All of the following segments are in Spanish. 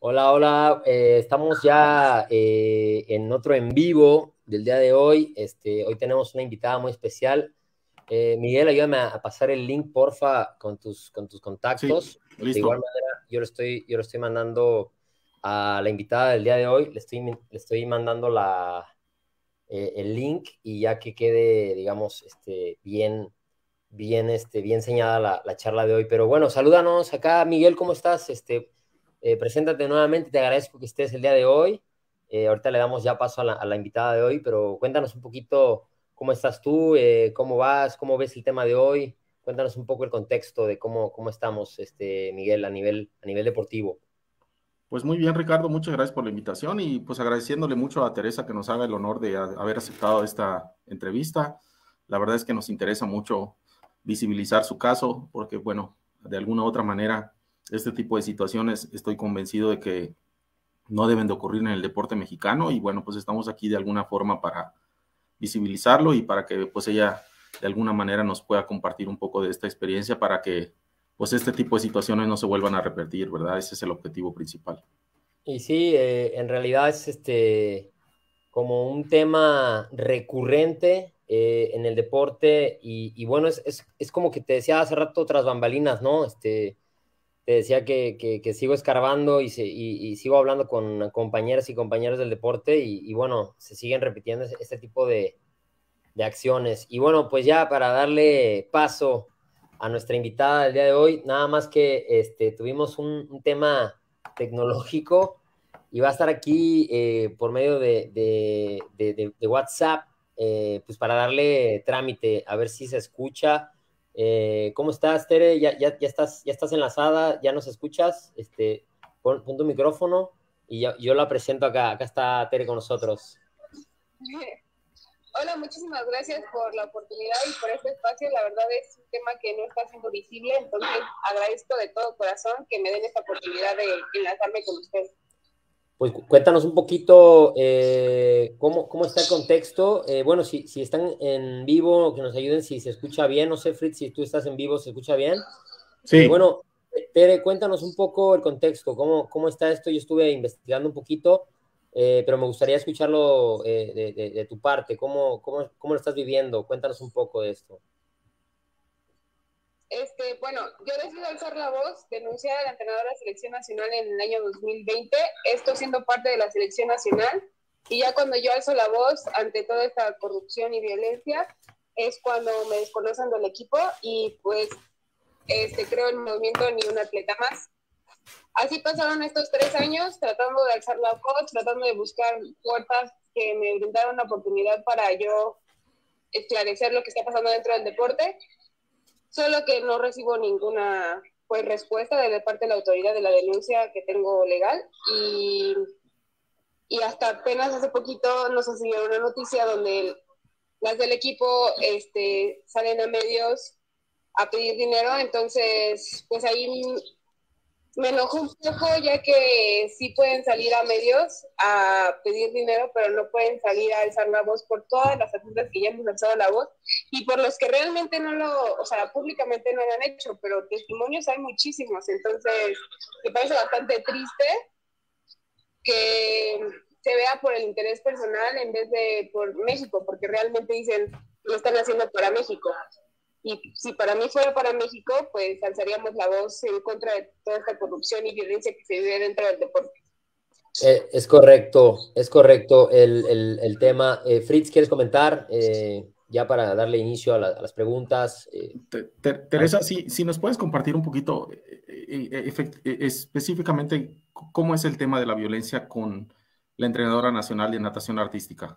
Hola, hola. Estamos ya en otro en vivo del día de hoy. Hoy tenemos una invitada muy especial. Miguel, ayúdame a pasar el link, porfa, con tus Sí, contactos. De igual listo. manera, yo lo estoy mandando a la invitada del día de hoy. Le estoy mandando el link y ya que quede, digamos, bien señalada la charla de hoy. Pero bueno, salúdanos acá, Miguel, ¿cómo estás? Preséntate nuevamente, te agradezco que estés el día de hoy. Ahorita le damos ya paso a la invitada de hoy, pero cuéntanos un poquito cómo estás tú, cómo vas, cómo ves el tema de hoy. Cuéntanos un poco el contexto de cómo estamos, Miguel, a nivel deportivo. Pues muy bien, Ricardo, muchas gracias por la invitación y pues agradeciéndole mucho a Teresa que nos haga el honor de haber aceptado esta entrevista. La verdad es que nos interesa mucho visibilizar su caso porque, bueno, de alguna u otra manera, este tipo de situaciones estoy convencido de que no deben de ocurrir en el deporte mexicano y, bueno, pues estamos aquí de alguna forma para visibilizarlo y para que pues ella de alguna manera nos pueda compartir un poco de esta experiencia para que pues este tipo de situaciones no se vuelvan a repetir, ¿verdad? Ese es el objetivo principal. Y sí, en realidad es como un tema recurrente en el deporte y bueno, es como que te decía hace rato tras bambalinas, ¿no? Te decía que sigo escarbando y sigo hablando con compañeras y compañeros del deporte y bueno, se siguen repitiendo este tipo de acciones. Y bueno, pues ya para darle paso a nuestra invitada del día de hoy, nada más que tuvimos un tema tecnológico y va a estar aquí por medio de WhatsApp, pues para darle trámite, a ver si se escucha. ¿Cómo estás, Tere? ¿Ya estás enlazada? ¿Ya nos escuchas? Pon tu micrófono y yo la presento acá. Acá está Tere con nosotros. Hola, muchísimas gracias por la oportunidad y por este espacio. La verdad es un tema que no está siendo visible, entonces agradezco de todo corazón que me den esta oportunidad de enlazarme con ustedes. Pues cuéntanos un poquito cómo está el contexto. Bueno, si están en vivo, que nos ayuden si se escucha bien. No sé, Fritz, si tú estás en vivo, ¿se escucha bien? Sí, Bueno, Tere, cuéntanos un poco el contexto, cómo está esto. Yo estuve investigando un poquito, pero me gustaría escucharlo de tu parte. ¿Cómo lo estás viviendo? Cuéntanos un poco de esto. Bueno, yo decido alzar la voz, denunciar a la entrenadora de selección nacional en el año 2020, esto siendo parte de la selección nacional, y ya cuando yo alzo la voz ante toda esta corrupción y violencia, es cuando me desconocen del equipo y pues creo el movimiento Ni un atleta más. Así pasaron estos 3 años tratando de alzar la voz, tratando de buscar puertas que me brindaran una oportunidad para yo esclarecer lo que está pasando dentro del deporte, solo que no recibo ninguna pues respuesta de parte de la autoridad de la denuncia que tengo legal y hasta apenas hace poquito nos siguió una noticia donde las del equipo salen a medios a pedir dinero, entonces pues ahí me enojó un poco ya que sí pueden salir a medios a pedir dinero, pero no pueden salir a alzar la voz por todas las atletas que ya hemos alzado la voz y por los que realmente no lo, o sea, públicamente no lo han hecho, pero testimonios hay muchísimos, entonces me parece bastante triste que se vea por el interés personal en vez de por México, porque realmente dicen lo están haciendo para México. Y si para mí fuera para México, pues alzaríamos la voz en contra de toda esta corrupción y violencia que se vive dentro del deporte. Es correcto el tema. Fritz, ¿quieres comentar? Ya para darle inicio a las preguntas. Teresa, si nos puedes compartir un poquito específicamente cómo es el tema de la violencia con la entrenadora nacional de natación artística.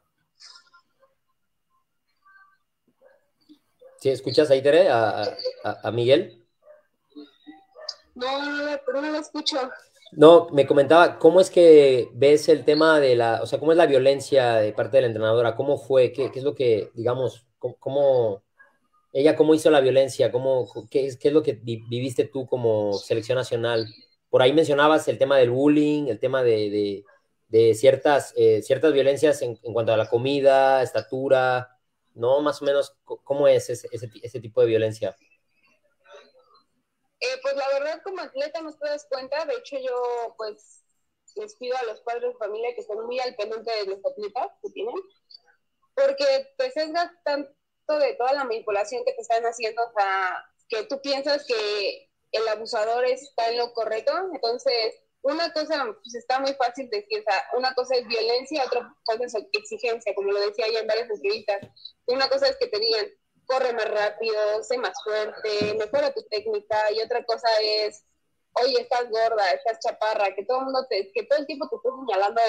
¿Sí escuchas ahí, Tere, a Miguel? No lo escucho. No, me comentaba, ¿cómo es que ves el tema o sea, cómo es la violencia de parte de la entrenadora? ¿Cómo fue? ¿Qué es lo que, digamos, ella cómo hizo la violencia? ¿Qué es lo que viviste tú como selección nacional? Por ahí mencionabas el tema del bullying, el tema de ciertas violencias en cuanto a la comida, estatura, ¿no? Más o menos, ¿cómo es ese tipo de violencia? Pues la verdad como atleta no te das cuenta, de hecho yo pues les pido a los padres de familia que estén muy al pendiente de los atletas que tienen, porque te sesgas tanto de toda la manipulación que te están haciendo, o sea, que tú piensas que el abusador está en lo correcto. Entonces, una cosa, pues está muy fácil decir, o sea, una cosa es violencia, otra cosa es exigencia, como lo decía ya en varias entrevistas. Una cosa es que te digan, corre más rápido, sé más fuerte, mejora tu técnica, y otra cosa es, oye, estás gorda, estás chaparra, que todo el mundo que todo el tiempo te esté señalando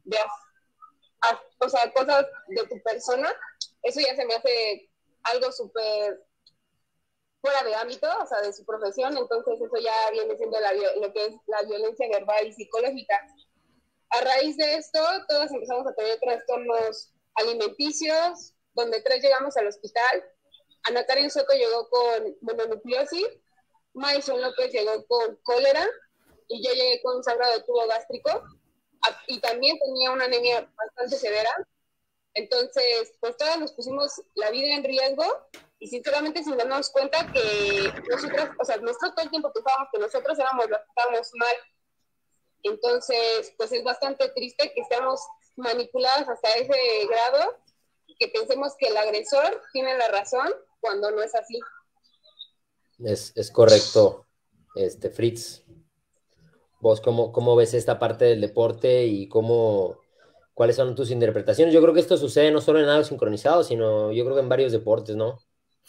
o sea, cosas de tu persona. Eso ya se me hace algo súper fuera de ámbito, o sea, de su profesión. Entonces eso ya viene siendo lo que es la violencia verbal y psicológica. A raíz de esto, todos empezamos a tener trastornos alimenticios, donde 3 llegamos al hospital. Ana Karen Soto llegó con mononucleosis, Maison López llegó con cólera, y yo llegué con sangrado de tubo gástrico, y también tenía una anemia bastante severa. Entonces, pues todas nos pusimos la vida en riesgo, y sinceramente sin darnos cuenta que nosotros, o sea, nosotros todo el tiempo pensábamos que nosotros éramos los que estábamos mal. Entonces, pues es bastante triste que estemos manipuladas hasta ese grado, y que pensemos que el agresor tiene la razón cuando no es así. Es correcto, Fritz. ¿Vos cómo ves esta parte del deporte y cuáles son tus interpretaciones? Yo creo que esto sucede no solo en nado sincronizado, sino yo creo que en varios deportes, ¿no?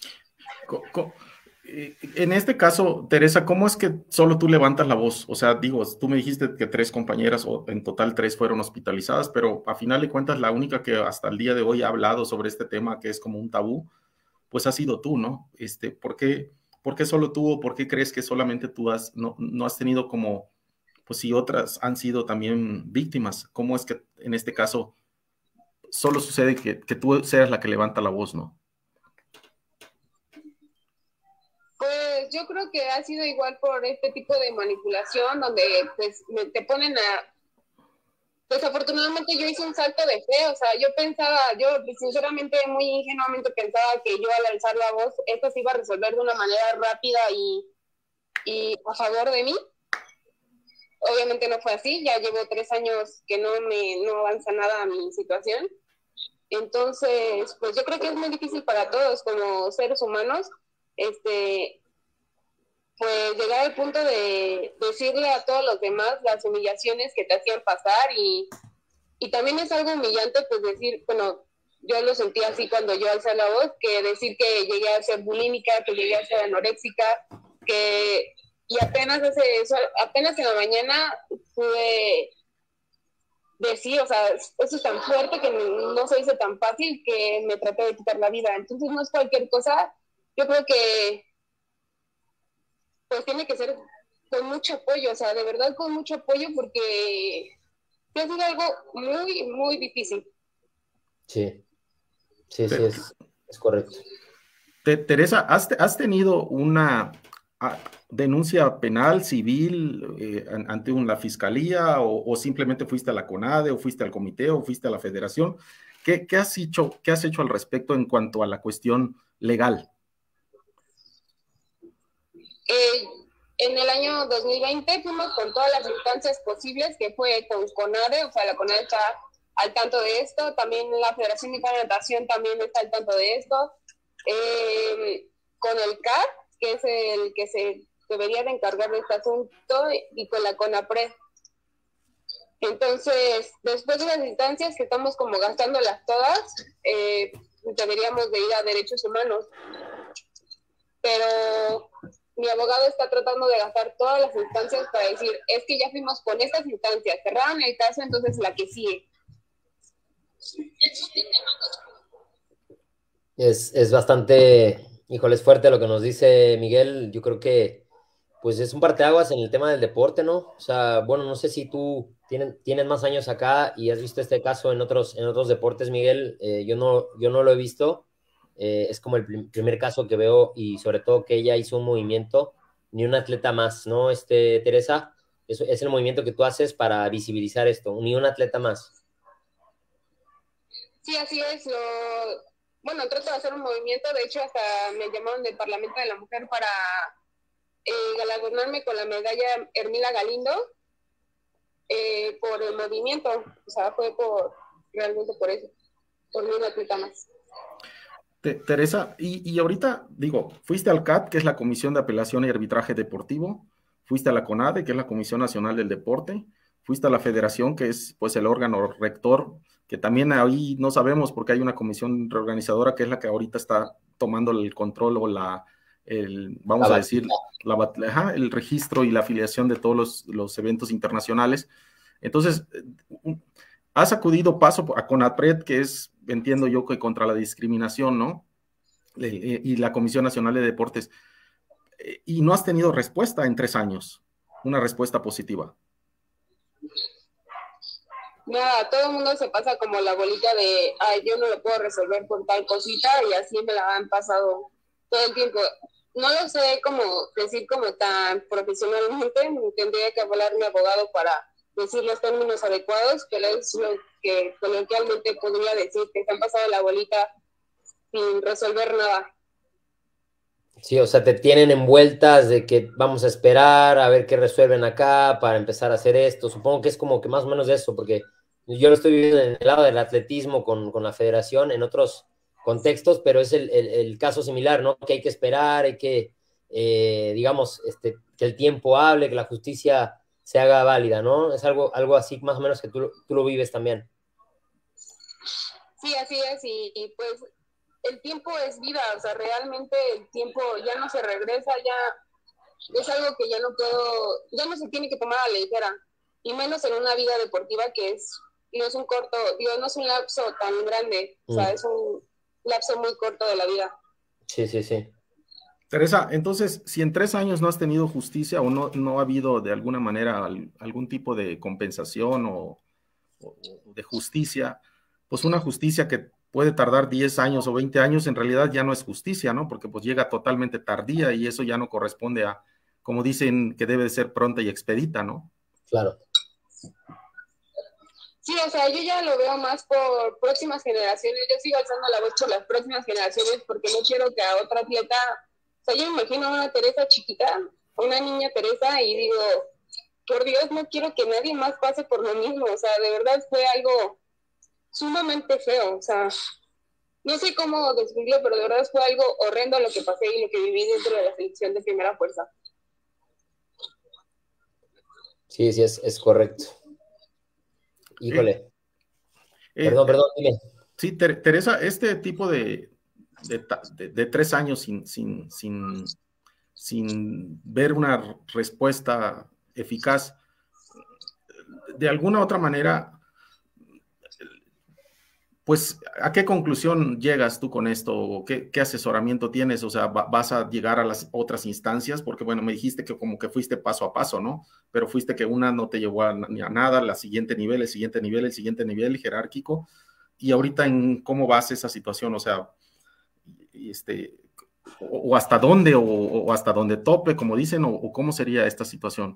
En este caso, Teresa, ¿cómo es que solo tú levantas la voz? O sea, digo, tú me dijiste que 3 compañeras, o en total 3 fueron hospitalizadas, pero a final de cuentas la única que hasta el día de hoy ha hablado sobre este tema, que es como un tabú, pues ha sido tú, ¿no? ¿Por qué solo tú, o por qué crees que solamente tú no has tenido como, pues si otras han sido también víctimas? ¿Cómo es que en este caso solo sucede que tú seas la que levanta la voz, ¿no? Pues yo creo que ha sido igual por este tipo de manipulación, donde pues te ponen a... Pues afortunadamente yo hice un salto de fe, o sea, yo sinceramente muy ingenuamente pensaba que yo al alzar la voz, esto se iba a resolver de una manera rápida y a favor de mí. Obviamente no fue así, ya llevo 3 años que no avanza nada mi situación. Entonces, pues yo creo que es muy difícil para todos como seres humanos, pues llegar al punto de decirle a todos los demás las humillaciones que te hacían pasar, y también es algo humillante pues decir, bueno, yo lo sentí así cuando yo alcé la voz, que decir que llegué a ser bulímica, que llegué a ser anoréxica, y apenas en la mañana pude decir, o sea, eso es tan fuerte que no se dice tan fácil, que me traté de quitar la vida. Entonces no es cualquier cosa. Yo creo que pues tiene que ser con mucho apoyo, o sea, de verdad con mucho apoyo, porque ha sido algo muy, muy difícil. Sí, es correcto. Teresa, ¿has tenido una denuncia penal, civil, ante la fiscalía, o simplemente fuiste a la CONADE, o fuiste al comité, o fuiste a la federación? ¿Qué has hecho al respecto en cuanto a la cuestión legal? En el año 2020 fuimos con todas las instancias posibles, que fue con CONADE, o sea, la CONADE está al tanto de esto, también la Federación Mexicana de Natación también está al tanto de esto, con el CAR, que es el que se debería de encargar de este asunto, y con la CONAPRED. Entonces, después de las instancias que estamos como gastándolas todas, deberíamos de ir a derechos humanos, pero mi abogado está tratando de gastar todas las instancias para decir, es que ya fuimos con estas instancias, cerraron el caso, entonces la que sigue. Es bastante, híjole, es fuerte lo que nos dice Miguel. Yo creo que pues es un parteaguas en el tema del deporte, ¿no? O sea, bueno, no sé si tú tienes más años acá y has visto este caso en otros deportes, Miguel. Yo no lo he visto. Es como el primer caso que veo, y sobre todo que ella hizo un movimiento, ni un atleta más, ¿no? Teresa, eso es el movimiento que tú haces para visibilizar esto, ni un atleta más. Sí, así es. Bueno, trato de hacer un movimiento. De hecho, hasta me llamaron del Parlamento de la Mujer para galardonarme con la medalla Hermila Galindo. por el movimiento, o sea, fue realmente por eso, por una atleta más. Teresa, y ahorita, digo, fuiste al CAT, que es la Comisión de Apelación y Arbitraje Deportivo, fuiste a la CONADE, que es la Comisión Nacional del Deporte, fuiste a la Federación, que es pues el órgano rector, que también ahí no sabemos porque hay una comisión reorganizadora que es la que ahorita está tomando el control o vamos a decir, el registro y la afiliación de todos los eventos internacionales. Entonces, has acudido paso a CONAPRED, que es, entiendo yo, que contra la discriminación, ¿no? Y la Comisión Nacional de Deportes. Y no has tenido respuesta en 3 años, una respuesta positiva. Nada, todo el mundo se pasa como la bolita de, ay, yo no lo puedo resolver por tal cosita, y así me la han pasado todo el tiempo. No lo sé cómo decir como tan profesionalmente, tendría que hablar mi abogado para decir los términos adecuados, pero es lo que coloquialmente podría decir, que se han pasado la bolita sin resolver nada. Sí, o sea, te tienen envueltas de que vamos a esperar a ver qué resuelven acá para empezar a hacer esto. Supongo que es como que más o menos eso, porque yo lo estoy viviendo en el lado del atletismo con la federación en otros contextos, pero es el caso similar, ¿no? Que hay que esperar, hay que, digamos, que el tiempo hable, que la justicia se haga válida, ¿no? Es algo así más o menos que tú lo vives también. Sí, así es, y pues el tiempo es vida, o sea, realmente el tiempo ya no se regresa, ya es algo que ya no se tiene que tomar a la ligera, y menos en una vida deportiva que no es un lapso tan grande, o sea, es un lapso muy corto de la vida. Sí, sí, sí. Teresa, entonces, si en 3 años no has tenido justicia o no ha habido de alguna manera algún tipo de compensación o de justicia, pues una justicia que puede tardar 10 años o 20 años, en realidad ya no es justicia, ¿no? Porque pues llega totalmente tardía y eso ya no corresponde a, como dicen, que debe de ser pronta y expedita, ¿no? Claro. Sí, o sea, yo ya lo veo más por próximas generaciones. Yo sigo alzando la voz por las próximas generaciones porque no quiero que a otra atleta, o sea, yo me imagino a una Teresa chiquita, una niña Teresa, y digo, por Dios, no quiero que nadie más pase por lo mismo. O sea, de verdad fue algo sumamente feo. O sea, no sé cómo describirlo, pero de verdad fue algo horrendo lo que pasé y lo que viví dentro de la selección de primera fuerza. Sí, sí, es correcto. Híjole. Perdón, dime. Sí, Teresa, este tipo de 3 años sin ver una respuesta eficaz, de alguna otra manera, pues, ¿a qué conclusión llegas tú con esto? ¿Qué asesoramiento tienes? O sea, ¿vas a llegar a las otras instancias? Porque, bueno, me dijiste que como que fuiste paso a paso, ¿no? Pero fuiste que una no te llevó a nada, el siguiente nivel, el siguiente nivel jerárquico. Y ahorita, ¿en cómo vas esa situación? O sea, o hasta dónde, o hasta dónde tope, como dicen, o cómo sería esta situación.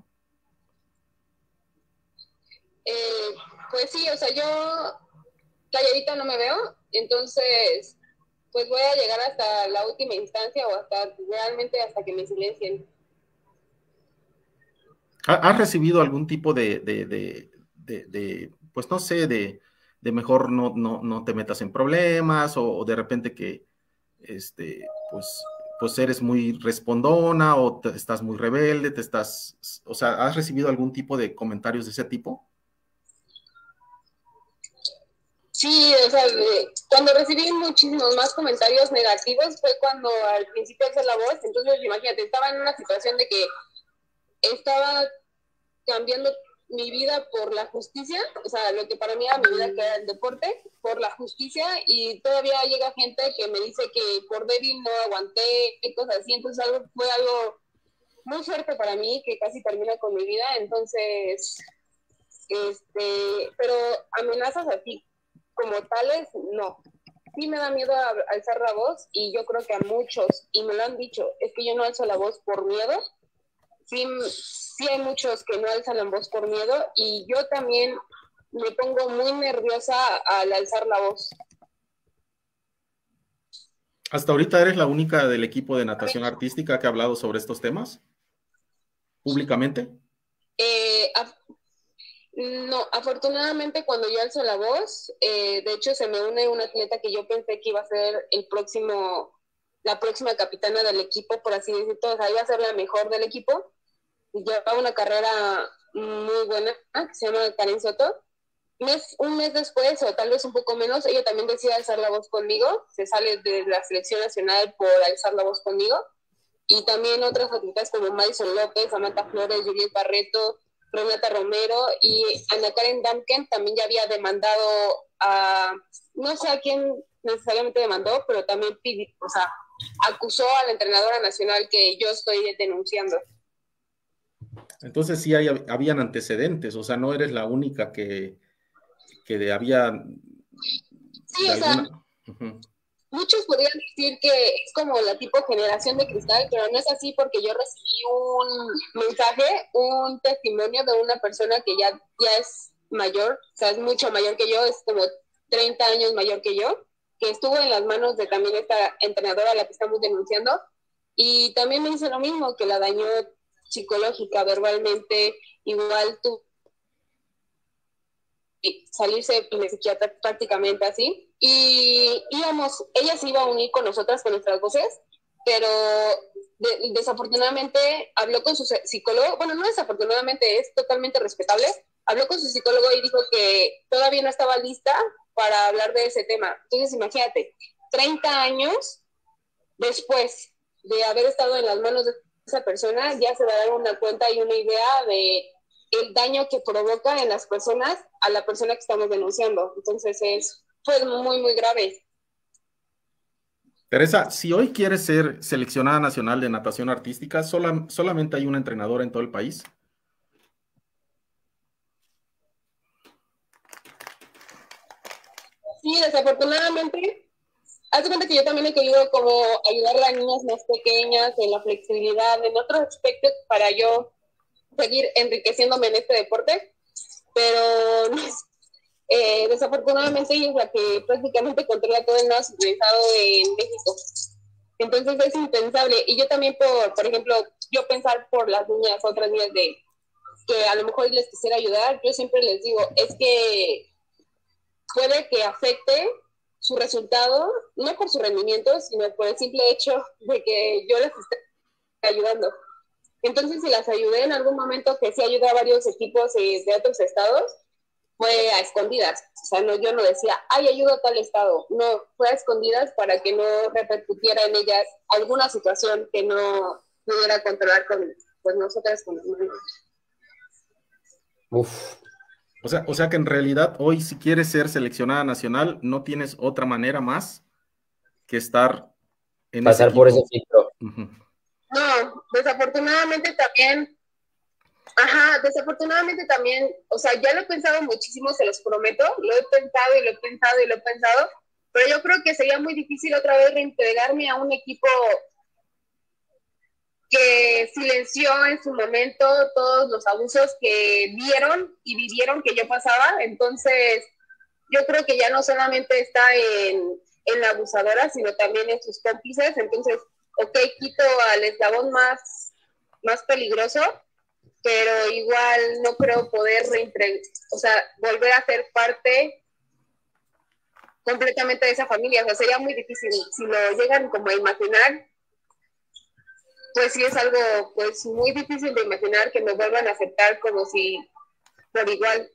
Pues sí, o sea, yo calladita no me veo, entonces pues voy a llegar hasta la última instancia o realmente hasta que me silencien. ¿Has recibido algún tipo pues no sé, de mejor no te metas en problemas o de repente que pues eres muy respondona o estás muy rebelde, o sea, ¿has recibido algún tipo de comentarios de ese tipo? Sí, o sea, cuando recibí muchísimos más comentarios negativos fue cuando al principio alzé la voz. Entonces imagínate, estaba en una situación de que estaba cambiando mi vida por la justicia, o sea, lo que para mí era mi vida, que era el deporte, por la justicia, y todavía llega gente que me dice que por débil no aguanté, y cosas así. Entonces fue algo muy fuerte para mí, que casi termina con mi vida. Entonces, pero amenazas así como tales, no. Sí me da miedo alzar la voz, y yo creo que a muchos, y me lo han dicho, es que yo no alzo la voz por miedo. Sí hay muchos que no alzan la voz por miedo, y yo también me pongo muy nerviosa al alzar la voz. ¿Hasta ahorita eres la única del equipo de natación artística que ha hablado sobre estos temas? ¿Públicamente? No, afortunadamente cuando yo alzo la voz, de hecho se me une un atleta que yo pensé que iba a ser la próxima capitana del equipo, por así decirlo, o sea, iba a ser la mejor del equipo. Lleva una carrera muy buena, que se llama Karen Soto. Un mes después, o tal vez un poco menos, ella también decide alzar la voz conmigo, se sale de la selección nacional por alzar la voz conmigo, y también otras atletas como Madison López, Samantha Flores, Juliet Barreto, Renata Romero y Ana Karen Damken también ya había demandado no sé a quién necesariamente demandó, pero también acusó a la entrenadora nacional que yo estoy denunciando. Entonces sí habían antecedentes, o sea, no eres la única que había... Sí, o sea, muchos podrían decir que es como la tipo generación de cristal, pero no es así porque yo recibí un mensaje, un testimonio de una persona que ya es mayor, o sea, es mucho mayor que yo, es como 30 años mayor que yo, que estuvo en las manos de también esta entrenadora a la que estamos denunciando, y también me dice lo mismo, que la dañó psicológica, verbalmente, igual tú salirse de psiquiatra prácticamente así, y ella se iba a unir con nosotras, con nuestras voces, pero desafortunadamente habló con su psicólogo, bueno, no desafortunadamente, es totalmente respetable, habló con su psicólogo y dijo que todavía no estaba lista para hablar de ese tema. Entonces imagínate, 30 años después de haber estado en las manos de esa persona, ya se va a dar una cuenta y una idea de el daño que provoca en las personas a la persona que estamos denunciando. Entonces fue muy, muy grave. Teresa, si hoy quieres ser seleccionada nacional de natación artística, ¿solamente hay una entrenadora en todo el país? Sí, desafortunadamente. Haz de cuenta que yo también he querido como ayudar a las niñas más pequeñas en la flexibilidad, en otros aspectos para yo seguir enriqueciéndome en este deporte, pero desafortunadamente ella es la que prácticamente controla todo el nado sincronizado en México. Entonces es impensable. Y yo también, por ejemplo, yo pensar por las niñas, otras niñas que a lo mejor les quisiera ayudar, yo siempre les digo, es que puede que afecte su resultado, no por su rendimiento, sino por el simple hecho de que yo les esté ayudando. Entonces, si las ayudé en algún momento, que sí ayudé a varios equipos de otros estados, fue a escondidas. O sea, no, yo no decía, ay, ayudo a tal estado. No, fue a escondidas para que no repercutiera en ellas alguna situación que no pudiera controlar con nosotras, con los niños. Uf. O sea que en realidad hoy, si quieres ser seleccionada nacional, no tienes otra manera más que estar en pasar ese por ese filtro. No, desafortunadamente también, o sea, ya lo he pensado muchísimo, se los prometo, lo he pensado y lo he pensado y lo he pensado, pero yo creo que sería muy difícil otra vez reintegrarme a un equipo que silenció en su momento todos los abusos que vieron y vivieron que yo pasaba. Entonces yo creo que ya no solamente está en la abusadora, sino también en sus cómplices. Entonces, ok, quito al eslabón más peligroso, pero igual no creo poder volver a ser parte completamente de esa familia. O sea, sería muy difícil. Si lo llegan como a imaginar, pues sí es algo pues muy difícil de imaginar que me vuelvan a aceptar como si por igual.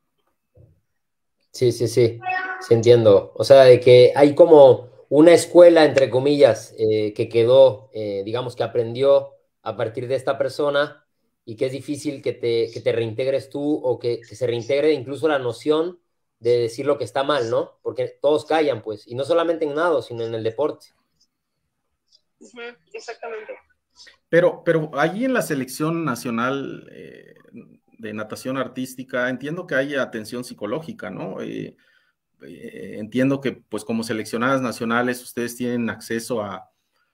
Sí, entiendo. O sea, de que hay como una escuela, entre comillas, que quedó, digamos que aprendió a partir de esta persona y que es difícil que te reintegres tú o que se reintegre incluso la noción de decir lo que está mal, ¿no? Porque todos callan, pues, y no solamente en nado, sino en el deporte. Exactamente. Pero allí en la selección nacional de natación artística, entiendo que hay atención psicológica, ¿no? Entiendo que, pues, como seleccionadas nacionales, ustedes tienen acceso a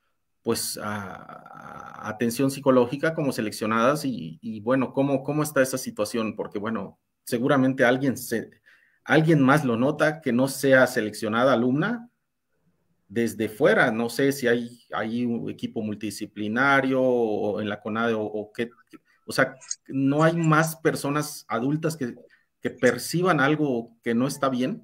atención psicológica como seleccionadas y bueno, ¿cómo está esa situación? Porque, bueno, seguramente alguien más lo nota que no sea seleccionada alumna desde fuera. No sé si hay un equipo multidisciplinario o en la CONADE o qué. O sea, no hay más personas adultas que que perciban algo que no está bien?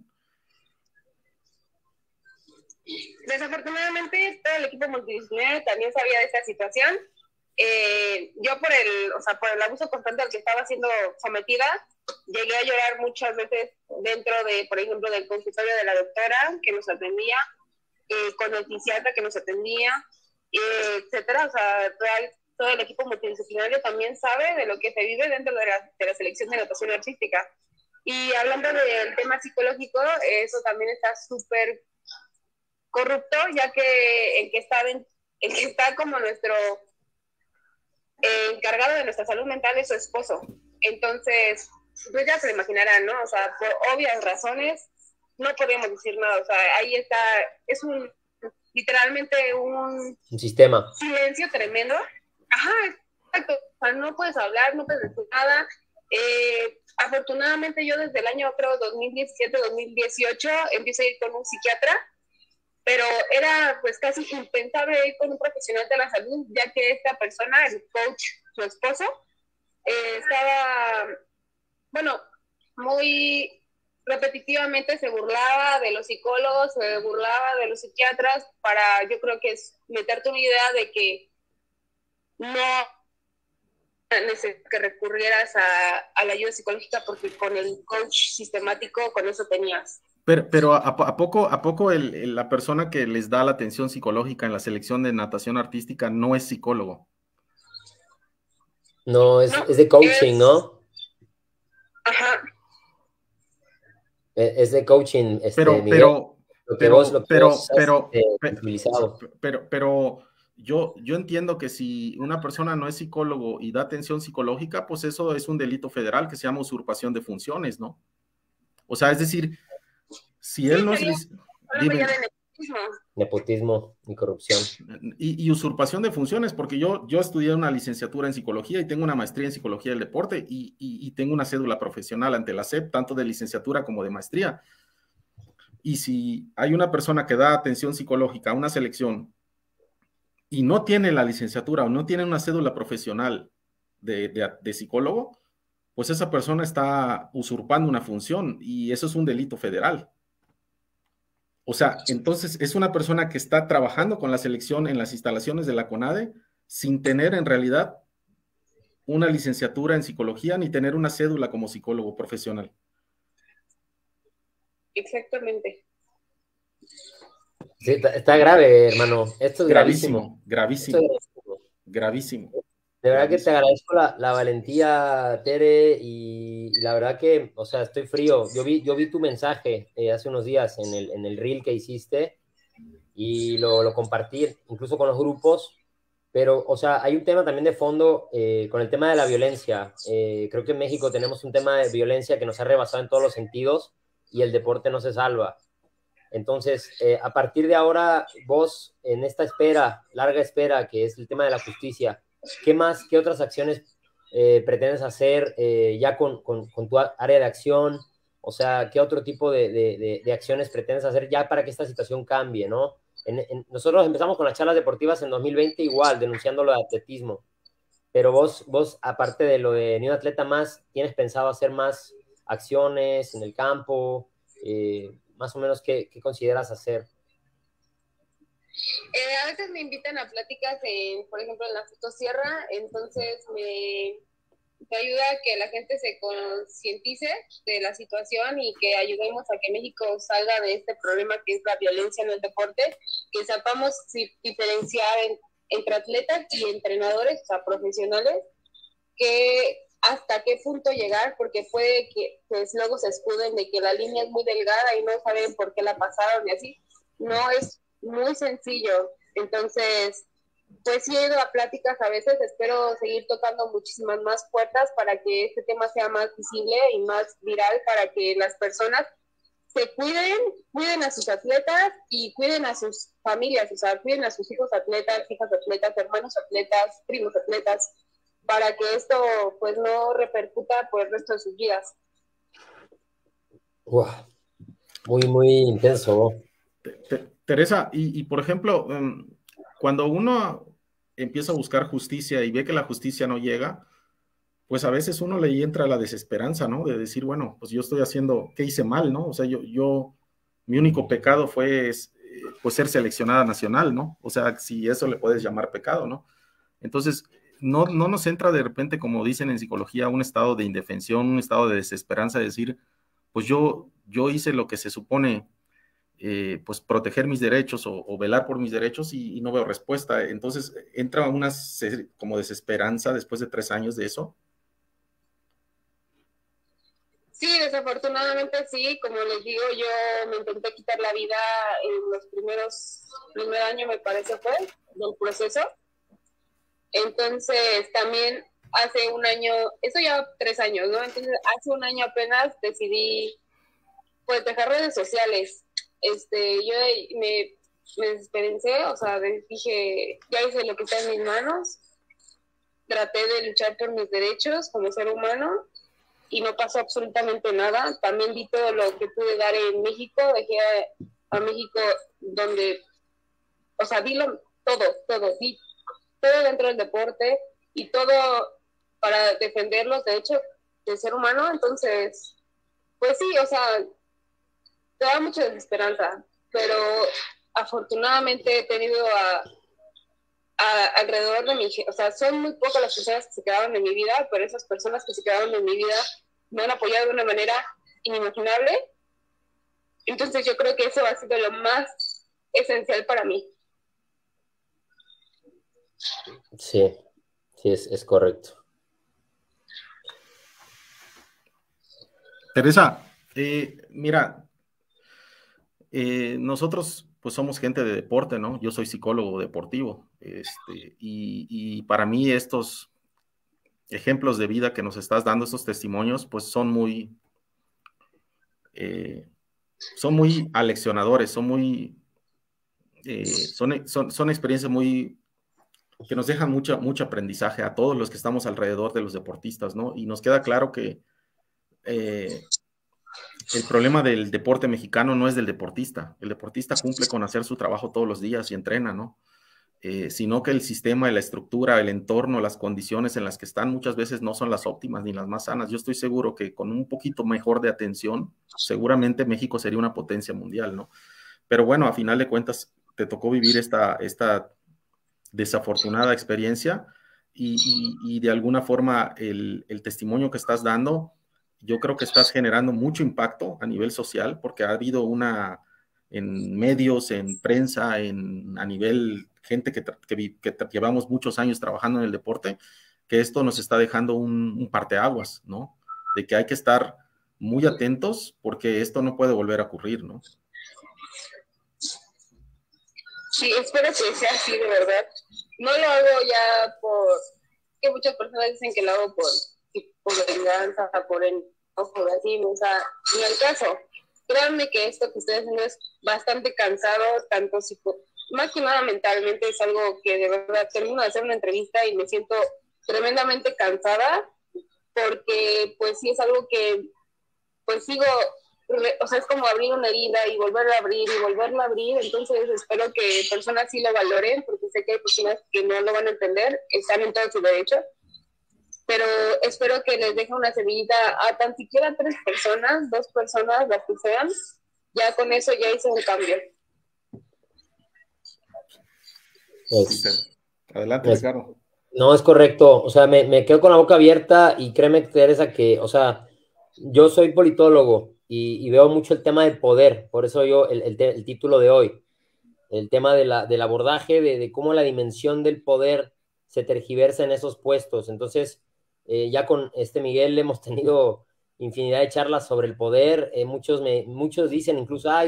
Desafortunadamente, todo el equipo multidisciplinario también sabía de esta situación. Yo por el abuso constante al que estaba siendo sometida, llegué a llorar muchas veces dentro de, por ejemplo, del consultorio de la doctora que nos atendía, con el fisiatra que nos atendía, etcétera. O sea, todo el equipo multidisciplinario también sabe de lo que se vive dentro de la selección de natación artística. Y hablando del tema psicológico, eso también está súper corrupto, ya que el que está como nuestro encargado de nuestra salud mental es su esposo. Entonces, pues ya se lo imaginarán, ¿no? O sea, por obvias razones, no podemos decir nada. O sea, ahí está, es literalmente un sistema. Silencio tremendo. Ajá, exacto. O sea, no puedes hablar, no puedes decir nada. Afortunadamente yo desde el año, creo, 2017-2018, empiezo a ir con un psiquiatra, pero era pues casi impensable ir con un profesional de la salud, ya que esta persona, el coach, su esposo, estaba, bueno, muy repetitivamente se burlaba de los psicólogos, se burlaba de los psiquiatras para, yo creo que es meterte una idea de que no que recurrieras a la ayuda psicológica, porque con el coach sistemático, con eso tenías. Pero ¿a poco la persona que les da la atención psicológica en la selección de natación artística no es psicólogo? No, es de coaching, ¿no? Ajá. Es de coaching, pero yo entiendo que si una persona no es psicólogo y da atención psicológica, pues eso es un delito federal que se llama usurpación de funciones, ¿no? O sea, es decir, si él no es... Nepotismo y corrupción. Y usurpación de funciones, porque yo estudié una licenciatura en psicología y tengo una maestría en psicología del deporte y tengo una cédula profesional ante la SEP, tanto de licenciatura como de maestría. Y si hay una persona que da atención psicológica a una selección y no tiene la licenciatura o no tiene una cédula profesional de psicólogo, pues esa persona está usurpando una función y eso es un delito federal. O sea, entonces es una persona que está trabajando con la selección en las instalaciones de la CONADE sin tener en realidad una licenciatura en psicología ni tener una cédula como psicólogo profesional. Exactamente. Sí, está grave, hermano. Esto es gravísimo. De verdad que te agradezco la valentía, Tere, y la verdad que, o sea, estoy frío. Yo vi tu mensaje hace unos días en el reel que hiciste y lo compartí incluso con los grupos, pero, o sea, hay un tema también de fondo con el tema de la violencia. Creo que en México tenemos un tema de violencia que nos ha rebasado en todos los sentidos y el deporte no se salva. Entonces, a partir de ahora, vos, en esta larga espera, que es el tema de la justicia, ¿qué otras acciones pretendes hacer ya con tu área de acción? O sea, ¿qué otro tipo de acciones pretendes hacer ya para que esta situación cambie, ¿no? Nosotros empezamos con las charlas deportivas en 2020 igual, denunciando lo de atletismo. Pero vos, aparte de lo de Ni un Atleta Más, ¿tienes pensado hacer más acciones en el campo? Más o menos, ¿qué consideras hacer? A veces me invitan a pláticas, por ejemplo, en la Fotosierra, entonces me ayuda a que la gente se concientice de la situación y que ayudemos a que México salga de este problema que es la violencia en el deporte, que sepamos diferenciar entre atletas y entrenadores, o sea, profesionales, que hasta qué punto llegar, porque puede que pues, luego se escuden de que la línea es muy delgada y no saben por qué la pasaron y así. No es muy sencillo. Entonces, pues sí he ido a pláticas a veces, espero seguir tocando muchísimas más puertas para que este tema sea más visible y más viral, para que las personas se cuiden a sus atletas y cuiden a sus familias, o sea, cuiden a sus hijos atletas, hijas atletas, hermanos atletas, primos atletas, para que esto pues no repercuta por el resto de sus vidas. Wow. Muy, muy intenso. Teresa, y por ejemplo, cuando uno empieza a buscar justicia y ve que la justicia no llega, pues a veces uno le entra la desesperanza, ¿no? De decir, bueno, pues yo estoy haciendo, ¿qué hice mal, no? O sea, mi único pecado fue, pues, ser seleccionada nacional, ¿no? O sea, si eso le puedes llamar pecado, ¿no? Entonces, no nos entra de repente, como dicen en psicología, un estado de indefensión, un estado de desesperanza, de decir, pues yo hice lo que se supone, pues proteger mis derechos o velar por mis derechos y no veo respuesta. Entonces, entra una como desesperanza después de 3 años de eso. Sí, desafortunadamente sí, como les digo, yo me intenté quitar la vida en los primer año me parece fue, del proceso. Entonces también hace un año, eso ya 3 años, ¿no? Entonces hace un año apenas decidí pues dejar redes sociales. Yo me desesperencé, o sea, dije, ya hice lo que está en mis manos, traté de luchar por mis derechos como ser humano y no pasó absolutamente nada. También di todo lo que pude dar en México, dejé a México donde, o sea, di todo dentro del deporte y todo para defender los derechos del ser humano. Entonces, pues sí, o sea, te da mucha desesperanza, pero afortunadamente he tenido alrededor de o sea, son muy pocas las personas que se quedaron en mi vida, pero esas personas que se quedaron en mi vida me han apoyado de una manera inimaginable. Entonces yo creo que eso ha sido lo más esencial para mí. Sí, sí, es correcto. Teresa, mira, nosotros pues somos gente de deporte, ¿no? Yo soy psicólogo deportivo, y para mí estos ejemplos de vida que nos estás dando, estos testimonios, pues son muy aleccionadores, son experiencias que nos dejan mucho aprendizaje a todos los que estamos alrededor de los deportistas, ¿no? Y nos queda claro que el problema del deporte mexicano no es del deportista. El deportista cumple con hacer su trabajo todos los días y entrena, ¿no? Sino que el sistema, la estructura, el entorno, las condiciones en las que están muchas veces no son las óptimas ni las más sanas. Yo estoy seguro que con un poquito mejor de atención, seguramente México sería una potencia mundial, ¿no? Pero bueno, a final de cuentas, te tocó vivir esta desafortunada experiencia y de alguna forma el testimonio que estás dando, yo creo que estás generando mucho impacto a nivel social porque ha habido en medios, en prensa, a nivel gente que llevamos muchos años trabajando en el deporte, que esto nos está dejando un parteaguas, ¿no? De que hay que estar muy atentos porque esto no puede volver a ocurrir, ¿no? Sí, espero que sea así, de verdad. No lo hago ya que muchas personas dicen que lo hago por venganza, por así, o sea, en el caso. Créanme que esto que ustedes hacen es bastante cansado, tanto más que nada mentalmente, es algo que de verdad termino de hacer una entrevista y me siento tremendamente cansada, porque pues sí es algo que pues sigo, o sea, es como abrir una herida y volverla a abrir y volverla a abrir. Entonces espero que personas sí lo valoren, porque sé que hay personas que no lo van a entender, están en todo su derecho, pero espero que les deje una semillita a tan siquiera 3 personas, 2 personas, las que sean. Ya con eso ya hice un cambio. Adelante, Ricardo. No, es correcto. O sea, me quedo con la boca abierta y créeme, Teresa, que, o sea, yo soy politólogo y veo mucho el tema del poder. Por eso el título de hoy, el tema del abordaje de cómo la dimensión del poder se tergiversa en esos puestos. Entonces, ya con Miguel hemos tenido infinidad de charlas sobre el poder. Muchos dicen incluso, ay,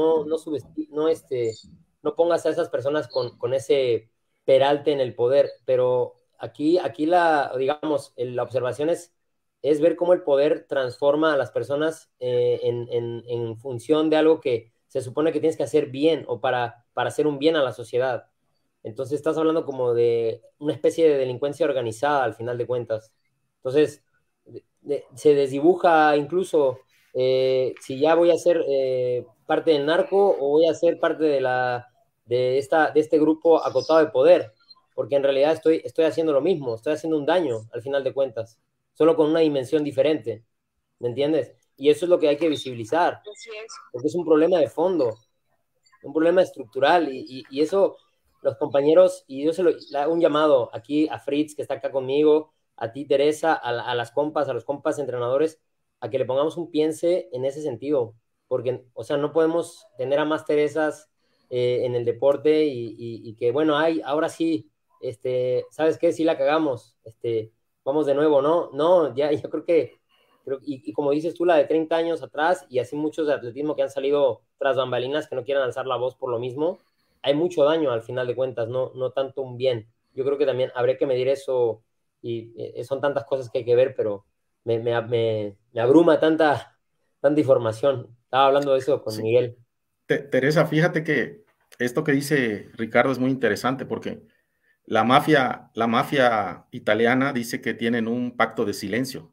no pongas a esas personas con ese peralte en el poder. Pero aquí digamos, la observación es ver cómo el poder transforma a las personas en función de algo que se supone que tienes que hacer bien o para hacer un bien a la sociedad. Entonces estás hablando como de una especie de delincuencia organizada al final de cuentas. Entonces se desdibuja incluso si ya voy a ser parte del narco o voy a ser parte de este grupo acotado de poder, porque en realidad estoy haciendo lo mismo, estoy haciendo un daño al final de cuentas. solo con una dimensión diferente, ¿me entiendes? Y eso es lo que hay que visibilizar, porque es un problema de fondo, un problema estructural, y eso los compañeros, y yo le hago un llamado aquí a Fritz, que está acá conmigo, a ti, Teresa, a las compas, a los compas entrenadores, a que le pongamos un piense en ese sentido, porque, o sea, no podemos tener a más Teresas en el deporte y que, bueno, ahora sí, ¿sabes qué? Sí la cagamos, vamos de nuevo, ¿no? No, ya, yo creo que, y como dices tú, la de 30 años atrás, y así muchos de atletismo que han salido tras bambalinas que no quieren alzar la voz por lo mismo, hay mucho daño al final de cuentas, no tanto un bien. Yo creo que también habría que medir eso, y son tantas cosas que hay que ver, pero me abruma tanta información. Estaba hablando de eso con Sí. Miguel. Teresa, fíjate que esto que dice Ricardo es muy interesante porque la mafia italiana dice que tienen un pacto de silencio.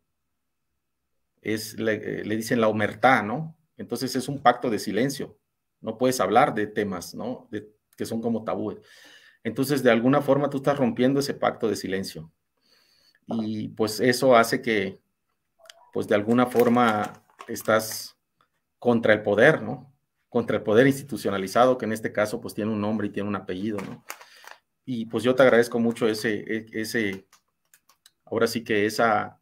Le dicen la omertá, ¿no? Entonces es un pacto de silencio. No puedes hablar de temas, ¿no? Que son como tabúes. Entonces, de alguna forma tú estás rompiendo ese pacto de silencio. Y pues eso hace que, pues de alguna forma estás contra el poder, ¿no? Contra el poder institucionalizado, que en este caso pues tiene un nombre y tiene un apellido, ¿no? Y pues yo te agradezco mucho ahora sí que esa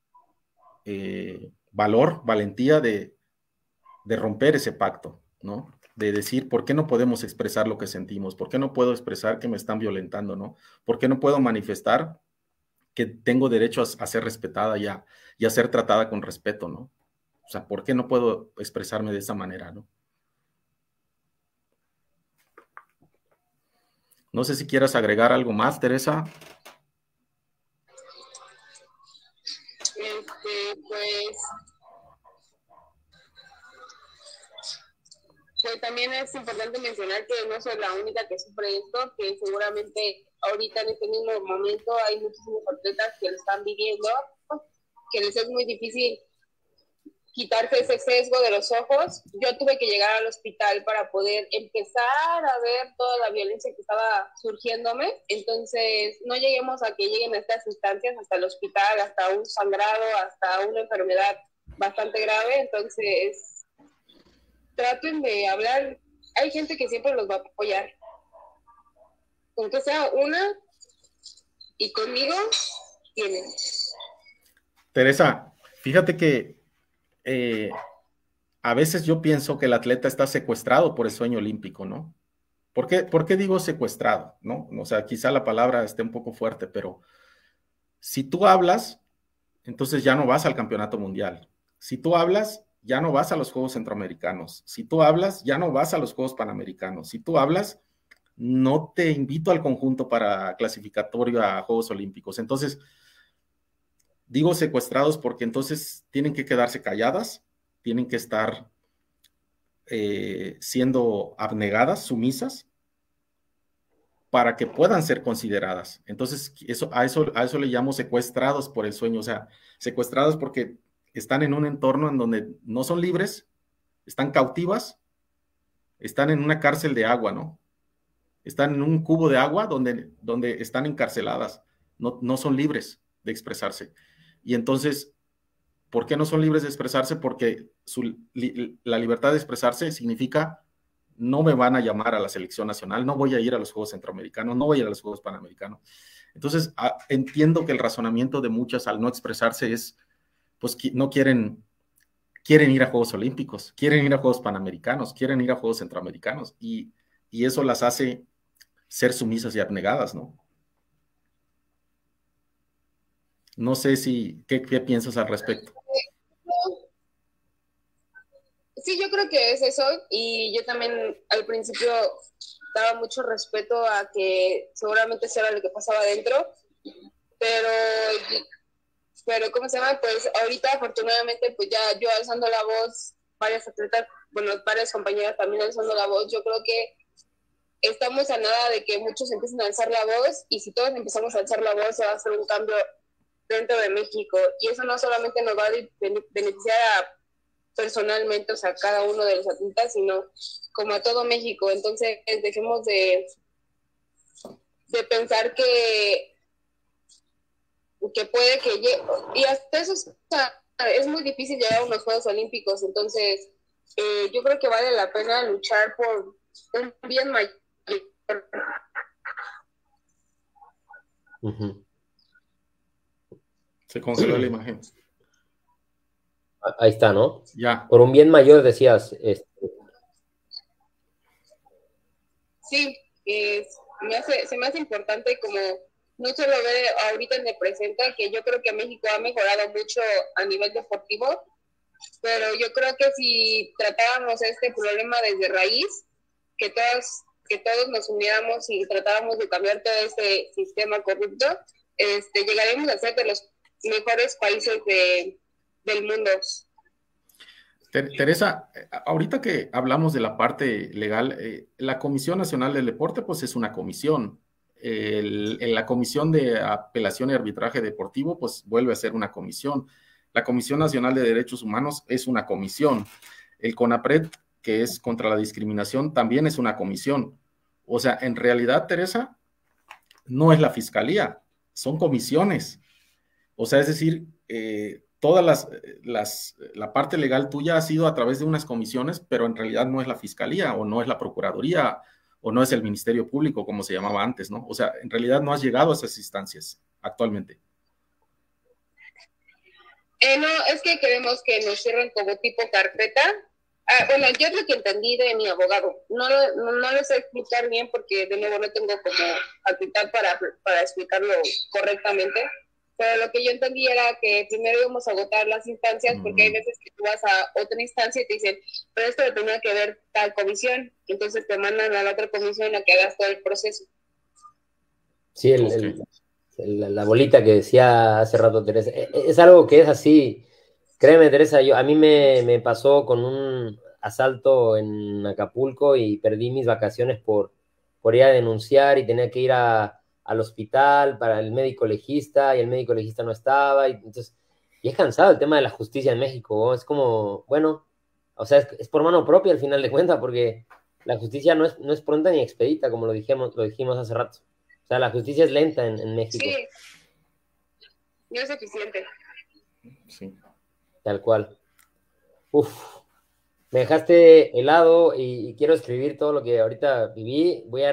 valentía de romper ese pacto, ¿no? De decir, ¿por qué no podemos expresar lo que sentimos? ¿Por qué no puedo expresar que me están violentando, ¿no? ¿Por qué no puedo manifestar que tengo derecho a ser respetada y a ser tratada con respeto, ¿no? O sea, ¿por qué no puedo expresarme de esa manera, ¿no? No sé si quieras agregar algo más, Teresa. Pues también es importante mencionar que no soy la única que sufre esto, que seguramente ahorita en este mismo momento hay muchísimos atletas que lo están viviendo, que les es muy difícil quitarse ese sesgo de los ojos. Yo tuve que llegar al hospital para poder empezar a ver toda la violencia que estaba surgiéndome. Entonces, no lleguemos a que lleguen a estas instancias, hasta el hospital, hasta un sangrado, hasta una enfermedad bastante grave. Entonces, traten de hablar. Hay gente que siempre los va a apoyar. Con que sea una, y conmigo tienen. Teresa, fíjate que a veces yo pienso que el atleta está secuestrado por el sueño olímpico, ¿no? ¿Por qué digo secuestrado? ¿No? O sea, quizá la palabra esté un poco fuerte, pero si tú hablas, entonces ya no vas al campeonato mundial. Si tú hablas, ya no vas a los Juegos Centroamericanos. Si tú hablas, ya no vas a los Juegos Panamericanos. Si tú hablas, no te invito al conjunto para clasificatorio a Juegos Olímpicos. Entonces, digo secuestrados porque entonces tienen que quedarse calladas, tienen que estar siendo abnegadas, sumisas, para que puedan ser consideradas. Entonces, a eso le llamo secuestrados por el sueño, o sea, secuestrados porque están en un entorno en donde no son libres, están cautivas, están en una cárcel de agua, ¿no? Están en un cubo de agua donde están encarceladas, no son libres de expresarse. Y entonces, ¿por qué no son libres de expresarse? Porque la libertad de expresarse significa no me van a llamar a la selección nacional, no voy a ir a los Juegos Centroamericanos, no voy a ir a los Juegos Panamericanos. Entonces, entiendo que el razonamiento de muchas al no expresarse es, pues, no quieren ir a Juegos Olímpicos, quieren ir a Juegos Panamericanos, quieren ir a Juegos Centroamericanos, y eso las hace ser sumisas y abnegadas, ¿no? No sé ¿qué piensas al respecto? Sí, yo creo que es eso, y yo también al principio daba mucho respeto a que seguramente eso era lo que pasaba adentro, pero ¿cómo se llama? Pues ahorita afortunadamente pues ya yo alzando la voz, varias atletas, bueno, varias compañeras también alzando la voz, yo creo que estamos a nada de que muchos empiecen a alzar la voz, y si todos empezamos a alzar la voz se va a hacer un cambio dentro de México, y eso no solamente nos va a beneficiar personalmente, o sea, cada uno de los atletas, sino como a todo México. Entonces dejemos de pensar que que puede que llegue, y hasta eso, o sea, es muy difícil llegar a unos Juegos Olímpicos, entonces yo creo que vale la pena luchar por un bien mayor. Se congeló la imagen. Ahí está, ¿no? Ya. Por un bien mayor, decías. Sí, se me hace importante como no solo ver ahorita en el presente, que yo creo que México ha mejorado mucho a nivel deportivo, pero yo creo que si tratábamos este problema desde raíz, que todos nos uniéramos y tratáramos de cambiar todo este sistema corrupto, llegaremos a ser de los mejores países del mundo. Teresa, ahorita que hablamos de la parte legal, la Comisión Nacional del Deporte, pues es una comisión. La Comisión de Apelación y Arbitraje Deportivo, pues vuelve a ser una comisión. La Comisión Nacional de Derechos Humanos es una comisión. El CONAPRED, que es contra la discriminación, también es una comisión. O sea, en realidad, Teresa, no es la fiscalía, son comisiones. O sea, es decir, toda la parte legal tuya ha sido a través de unas comisiones, pero en realidad no es la fiscalía o no es la procuraduría o no es el Ministerio Público como se llamaba antes, ¿no? O sea, en realidad no has llegado a esas instancias actualmente. No, es que queremos que nos cierren como tipo carpeta. Bueno, yo es lo que entendí de mi abogado. No lo sé explicar bien porque de nuevo no tengo como habilidad para explicarlo correctamente. Pero lo que yo entendí era que primero íbamos a agotar las instancias, porque hay veces que tú vas a otra instancia y te dicen, pero esto lo tenía que ver tal comisión, entonces te mandan a la otra comisión a que hagas todo el proceso. Sí, la bolita que decía hace rato Teresa, es algo que es así. Créeme, Teresa, a mí me pasó con un asalto en Acapulco y perdí mis vacaciones por ir a denunciar y tenía que ir al hospital para el médico legista y el médico legista no estaba. Y es cansado el tema de la justicia en México, ¿no? Es como, bueno, o sea, es por mano propia al final de cuentas, porque la justicia no es pronta ni expedita, como lo dijimos hace rato. O sea, la justicia es lenta en México. Sí, no es eficiente. Sí. Tal cual. Uf, me dejaste helado y quiero escribir todo lo que ahorita viví. Voy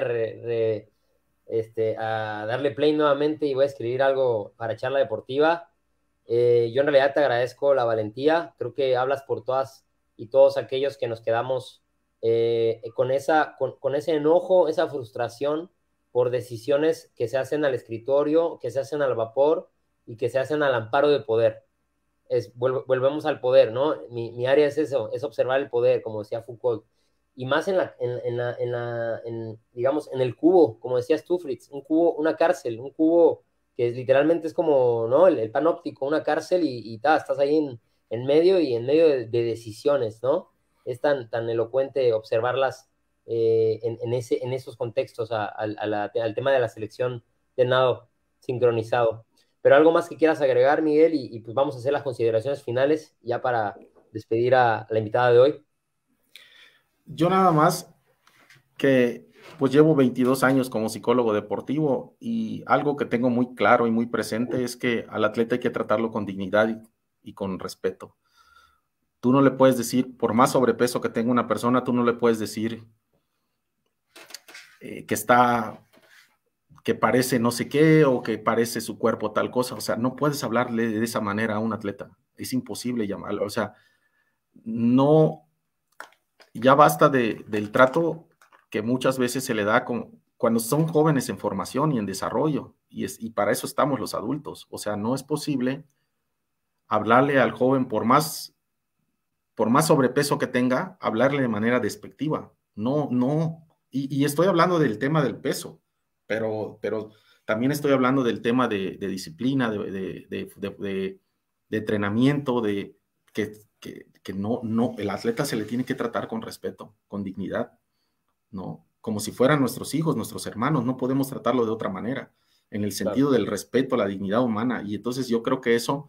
a darle play nuevamente y voy a escribir algo para charla deportiva. Yo en realidad te agradezco la valentía. Creo que hablas por todas y todos aquellos que nos quedamos con ese enojo, esa frustración por decisiones que se hacen al escritorio, que se hacen al vapor y que se hacen al amparo de poder. Volvemos al poder, ¿no? Mi área es eso, es observar el poder, como decía Foucault. Y más digamos, en el cubo, como decías tú, Fritz, un cubo, una cárcel, un cubo que literalmente es como, ¿no? El panóptico, una cárcel y estás ahí en medio y en medio de decisiones, ¿no? Es tan elocuente observarlas en esos contextos al tema de la selección de nado sincronizado. Pero algo más que quieras agregar, Miguel, y pues vamos a hacer las consideraciones finales ya para despedir a la invitada de hoy. Yo nada más que pues llevo 22 años como psicólogo deportivo y algo que tengo muy claro y muy presente es que al atleta hay que tratarlo con dignidad y con respeto. Tú no le puedes decir, por más sobrepeso que tenga una persona, tú no le puedes decir que parece no sé qué o que parece su cuerpo tal cosa. O sea, no puedes hablarle de esa manera a un atleta. Es imposible llamarlo. O sea, no, ya basta del trato que muchas veces se le da cuando son jóvenes en formación y en desarrollo. Y para eso estamos los adultos. O sea, no es posible hablarle al joven por más sobrepeso que tenga, hablarle de manera despectiva. No. Y estoy hablando del tema del peso, pero también estoy hablando del tema de disciplina, de entrenamiento, que no, el atleta se le tiene que tratar con respeto, con dignidad, ¿no? Como si fueran nuestros hijos, nuestros hermanos, no podemos tratarlo de otra manera, en el sentido del respeto, la dignidad humana. Y entonces yo creo que eso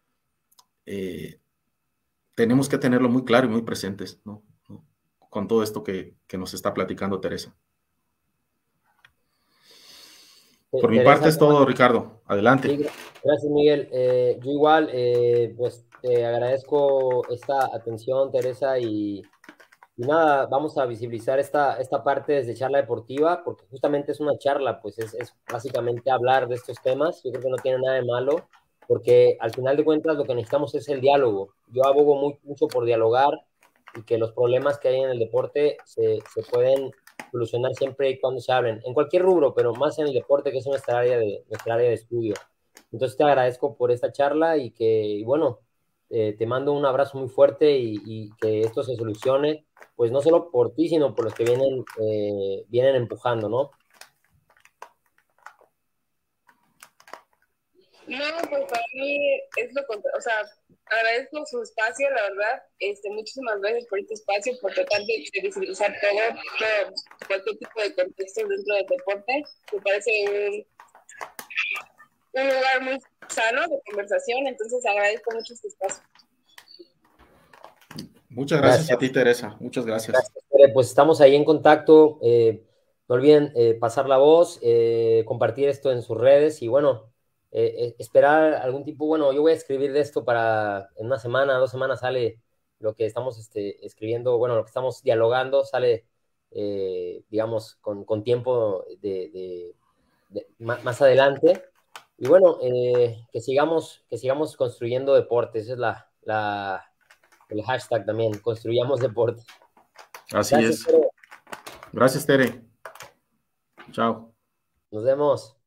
tenemos que tenerlo muy claro y muy presentes, ¿no? Con todo esto que nos está platicando Teresa. Por mi Teresa, parte es todo, Ricardo. Adelante. sí, gracias, Miguel. Yo igual, pues te agradezco esta atención, Teresa, y nada, vamos a visibilizar esta parte desde charla deportiva, porque justamente es una charla, pues es básicamente hablar de estos temas. Yo creo que no tiene nada de malo, porque al final de cuentas lo que necesitamos es el diálogo. Yo abogo mucho por dialogar y que los problemas que hay en el deporte se pueden solucionar siempre y cuando se hablen, en cualquier rubro, pero más en el deporte, que es nuestra área de estudio. Entonces te agradezco por esta charla y bueno, te mando un abrazo muy fuerte y que esto se solucione, pues no solo por ti, sino por los que vienen empujando, ¿no? No, pues para mí es lo contrario, o sea, agradezco su espacio, la verdad, muchísimas gracias por este espacio, por tratar de visibilizar todo, cualquier tipo de contexto dentro del deporte. Me parece un lugar muy sano de conversación, entonces agradezco mucho este espacio. Muchas gracias a ti, Teresa. Muchas gracias. Gracias. Pues estamos ahí en contacto. No olviden pasar la voz, compartir esto en sus redes y bueno, esperar algún tipo, bueno, yo voy a escribir de esto para en una semana, 2 semanas sale lo que estamos escribiendo, bueno, lo que estamos dialogando sale, digamos, con tiempo más adelante. Y bueno, que sigamos construyendo deporte, esa es el hashtag también, construyamos deporte. Así Gracias, es. Tere. Gracias, Tere. Chao. Nos vemos.